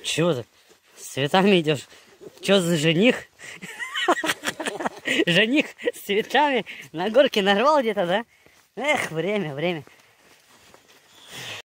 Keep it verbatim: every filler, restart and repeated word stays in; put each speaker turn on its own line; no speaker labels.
Чего ты с цветами идешь? Че за жених? Жених с цветами на горке нарвал где-то, да? Эх, время, время.